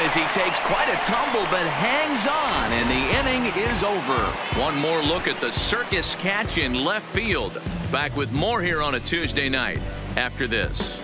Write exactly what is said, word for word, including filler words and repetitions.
as he takes quite a tumble but hangs on, and the inning is over. One more look at the circus catch in left field. Back with more here on a Tuesday night after this.